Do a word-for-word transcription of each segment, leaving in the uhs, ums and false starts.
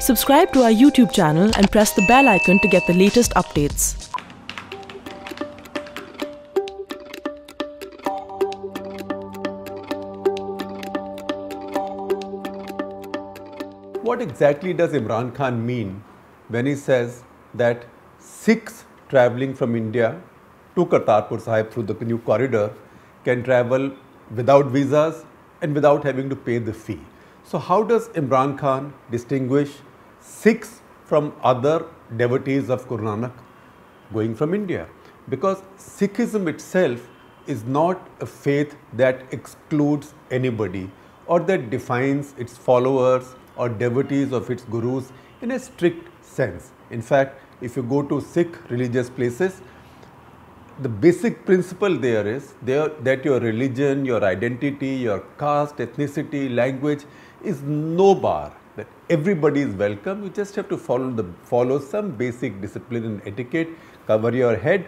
Subscribe to our YouTube channel and press the bell icon to get the latest updates. What exactly does Imran Khan mean when he says that Sikhs travelling from India to Kartarpur Sahib through the new corridor can travel without visas and without having to pay the fee? So how does Imran Khan distinguish Sikhs from other devotees of Guru Nanak going from India? Because Sikhism itself is not a faith that excludes anybody or that defines its followers or devotees of its gurus in a strict sense. In fact, if you go to Sikh religious places, the basic principle there is there that your religion, your identity, your caste, ethnicity, language is no bar, that everybody is welcome. You just have to follow the follow some basic discipline and etiquette, cover your head,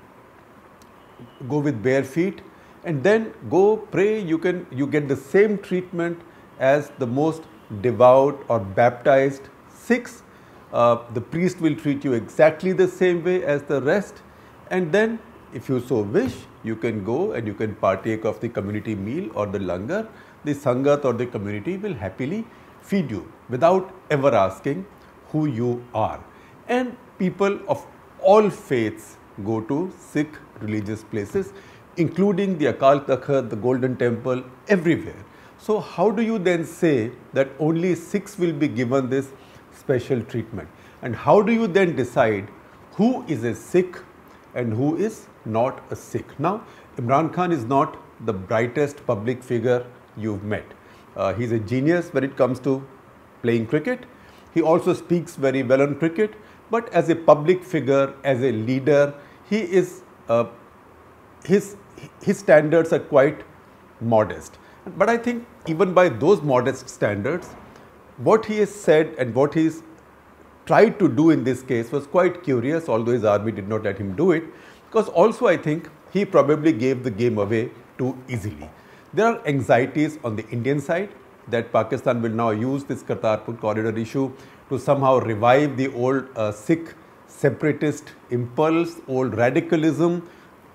go with bare feet, and then go pray. You can you get the same treatment as the most devout or baptized Sikhs. Uh, the priest will treat you exactly the same way as the rest, and then if you so wish, you can go and you can partake of the community meal or the langar. The sangat or the community will happily feed you without ever asking who you are. And people of all faiths go to Sikh religious places, including the Akal Takht, the Golden Temple, everywhere. So how do you then say that only Sikhs will be given this special treatment? And how do you then decide who is a Sikh and who is not a Sikh? Now, Imran Khan is not the brightest public figure you've met. Uh, he's a genius when it comes to playing cricket. He also speaks very well on cricket, but as a public figure, as a leader, he is uh, his his standards are quite modest. But I think even by those modest standards, what he has said and what he's tried to do in this case was quite curious, although his army did not let him do it, because also I think he probably gave the game away too easily. There are anxieties on the Indian side that Pakistan will now use this Kartarpur corridor issue to somehow revive the old uh, Sikh separatist impulse, old radicalism.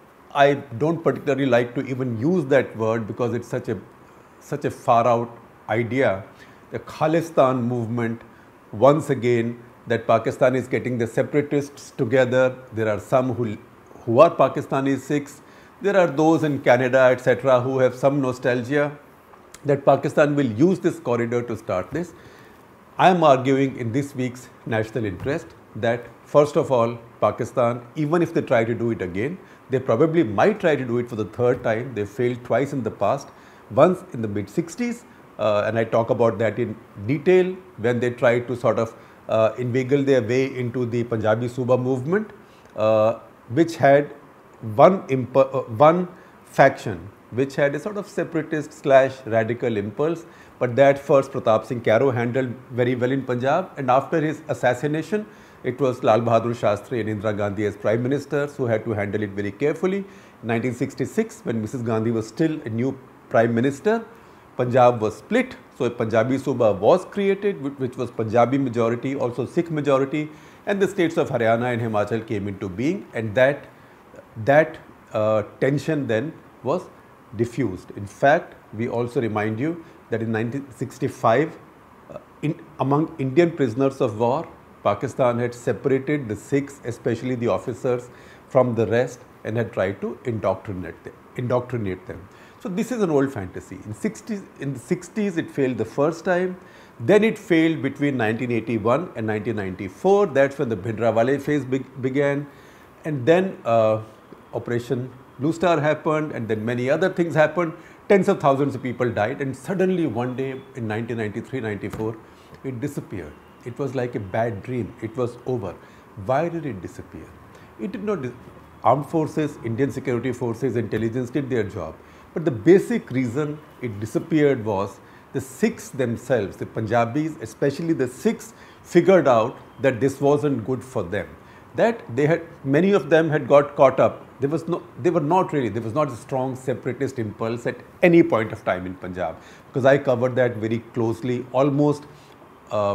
I don't particularly like to even use that word because it's such a such a far out idea. The Khalistan movement, once again, that Pakistan is getting the separatists together. There are some who, who are Pakistani Sikhs. There are those in Canada, et cetera, who have some nostalgia that Pakistan will use this corridor to start this. I am arguing in this week's national interest that, first of all, Pakistan, even if they try to do it again, they probably might try to do it for the third time. They failed twice in the past, once in the mid sixties, uh, and I talk about that in detail when they tried to sort of uh, inveigle their way into the Punjabi Suba movement, uh, which had one, uh, one faction which had a sort of separatist slash radical impulse, but that first Pratap Singh Caro handled very well in Punjab, and after his assassination, it was Lal Bahadur Shastri and Indira Gandhi as Prime Ministers who had to handle it very carefully. In nineteen sixty-six, when Missus Gandhi was still a new Prime Minister, Punjab was split, so a Punjabi Suba was created, which was Punjabi majority, also Sikh majority, and the states of Haryana and Himachal came into being, and that, that uh, tension then was diffused. In fact, we also remind you that in nineteen sixty-five, uh, in, among Indian prisoners of war, Pakistan had separated the Sikhs, especially the officers, from the rest and had tried to indoctrinate them. Indoctrinate them. So this is an old fantasy. In, sixties, in the sixties, it failed the first time. Then it failed between nineteen eighty-one and nineteen ninety-four. That's when the Bhindranwale phase be began. And then uh, Operation Blue Star happened, and then many other things happened. Tens of thousands of people died, and suddenly one day in nineteen ninety-three ninety-four, it disappeared. It was like a bad dream. It was over. Why did it disappear? It did not. Armed forces, Indian security forces, intelligence did their job. But the basic reason it disappeared was the Sikhs themselves, the Punjabis, especially the Sikhs, figured out that this wasn't good for them. That they had, many of them had got caught up. There was no, they were not really, there was not a strong separatist impulse at any point of time in Punjab, because I covered that very closely, almost uh,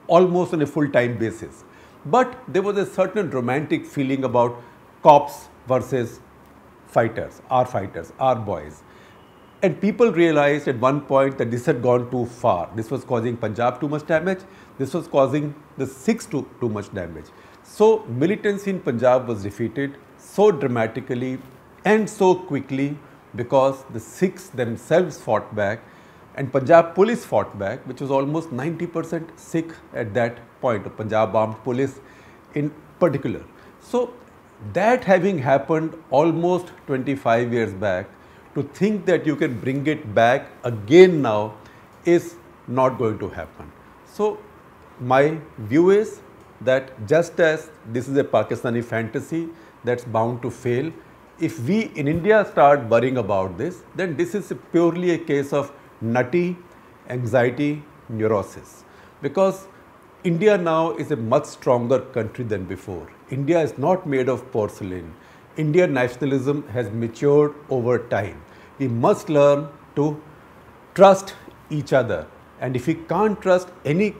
almost on a full-time basis. But there was a certain romantic feeling about cops versus fighters, our fighters, our boys. And people realized at one point that this had gone too far. This was causing Punjab too much damage. This was causing the Sikhs too, too much damage. So militancy in Punjab was defeated so dramatically and so quickly because the Sikhs themselves fought back and Punjab police fought back, which was almost ninety percent Sikh at that point, of Punjab Armed Police in particular. So that having happened almost twenty-five years back, to think that you can bring it back again now is not going to happen. So my view is that just as this is a Pakistani fantasy that's bound to fail, if we in India start worrying about this, then this is purely a case of nutty anxiety neurosis. Because India now is a much stronger country than before. India is not made of porcelain. Indian nationalism has matured over time. We must learn to trust each other. And if we can't trust any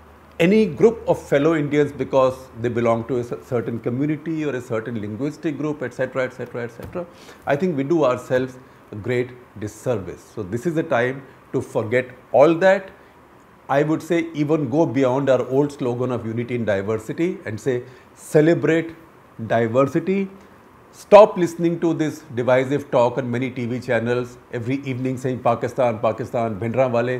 any group of fellow Indians because they belong to a certain community or a certain linguistic group, et cetera, et cetera, et cetera, I think we do ourselves a great disservice. So this is the time to forget all that. I would say even go beyond our old slogan of unity in diversity and say celebrate diversity. Stop listening to this divisive talk on many T V channels every evening saying Pakistan, Pakistan, Bhindranwale.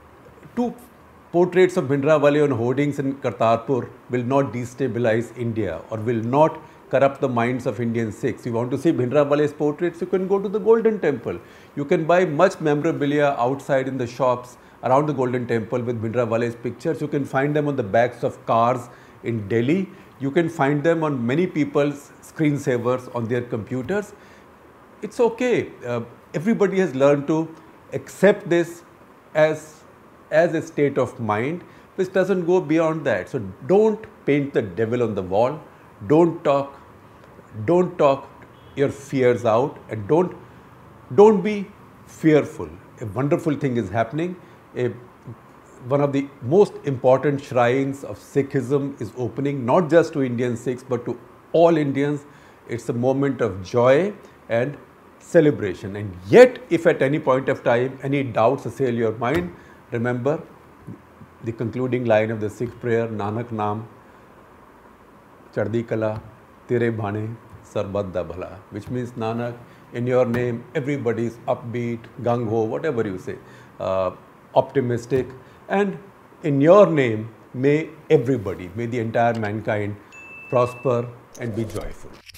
Two portraits of Bhindranwale on hoardings in Kartarpur will not destabilize India or will not corrupt the minds of Indian Sikhs. You want to see Bhindranwale's portraits, you can go to the Golden Temple. You can buy much memorabilia outside in the shops around the Golden Temple with Bhindranwale's pictures. You can find them on the backs of cars in Delhi. You can find them on many people's screensavers on their computers. It's okay. Uh, everybody has learned to accept this as, as a state of mind, which doesn't go beyond that. So don't paint the devil on the wall. Don't talk, don't talk your fears out, and don't, don't be fearful. A wonderful thing is happening. A, one of the most important shrines of Sikhism is opening, not just to Indian Sikhs, but to all Indians. It's a moment of joy and celebration. And yet, if at any point of time, any doubts assail your mind, remember the concluding line of the Sikh prayer, Nanak Naam, Chardi Kala, Tere Bhane, Sarbat Da Bhala, which means Nanak, in your name, everybody is upbeat, gung-ho, whatever you say, uh, optimistic, and in your name, may everybody, may the entire mankind prosper and be joyful.